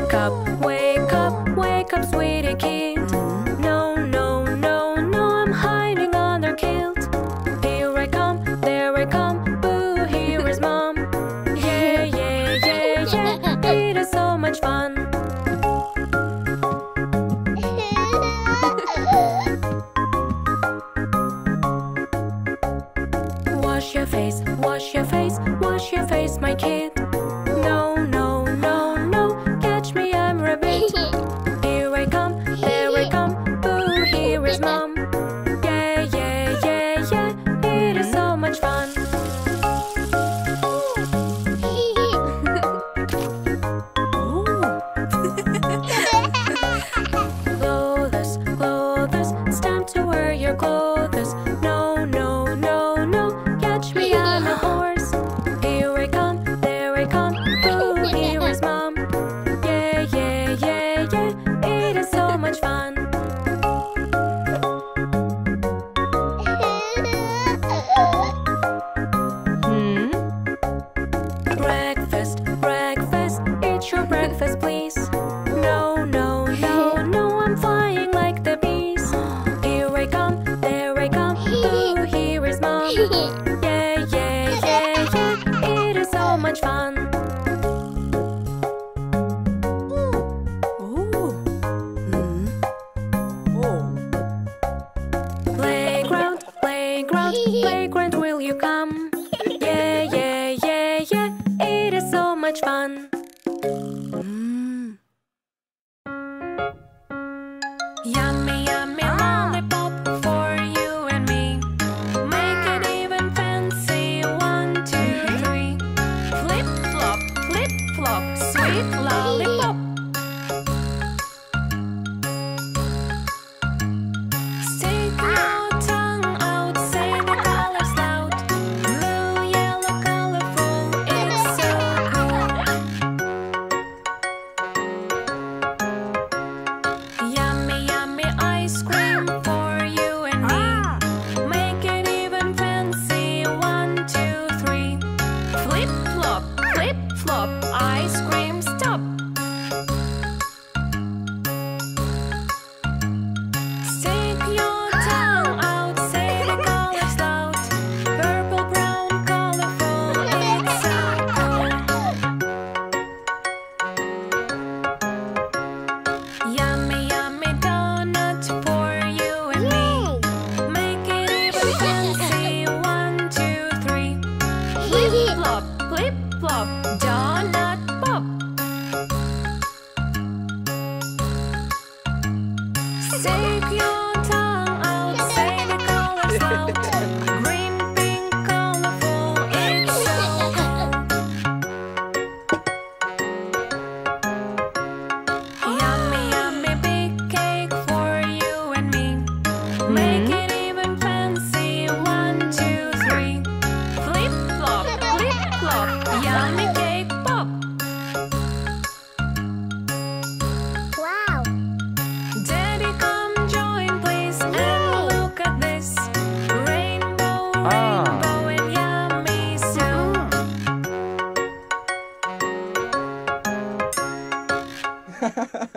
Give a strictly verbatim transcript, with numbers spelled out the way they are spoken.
Wake up, wake up, wake up, sweetie kid. No, no, no, no, I'm hiding under kilt. Here I come, there I come, boo, here is mom. Yeah, yeah, yeah, yeah, it is so much fun. Wash your face, wash your face, wash your face, my kid. No, no, no, no, catch me, I'm rabbit. Here I come, there I come, boo, here is mom. Yeah, yeah, yeah, yeah, it is so much fun. Clothes, clothes, it's time to wear your clothes. No, no, no, no, catch me, I'm a horse. Here I come, there I come, boo, here is mom. Yeah, yeah, yeah, yeah, it is so much fun. Hmm? Breakfast, breakfast, eat your breakfast, please. No, no, no, no, I'm flying like the bees. Here I come, there I come, boo, here is mom. Yeah, yeah, yeah, yeah, it is so much fun. Playground, playground, playground, will you come? Yeah, yeah, yeah, yeah, it is so much fun. Mm. Yummy, yummy lollipop for you and me. Make it even fancy. One, two, three. Flip, flop, flip, flop, sweet lollipop. Stick your tongue out, say the colors loud. Blue, yellow, colorful, it's so cool. Yummy, yummy ice cream for you and me. Make it even fancy. One, two, three. Flip, flop, flip, flop, ice cream stop. Stick your tongue out, say the colors loud. Purple, brown, colorful, it's so cool. Yummy, yummy donut for you and me. Make it even fancy. One, two, three. Flip, flop, flip, flop, donut pop. Stick your tongue out, say the colors loud. Green, pink, colorful, it's so cool. Yummy, yummy big cake for you and me. Make it even fancy. One, two, three. Flip, flop, flip, flop, yummy cake pop. Wow. Daddy, come join, please, and look at this. Rainbow, rainbow, and yummy soup.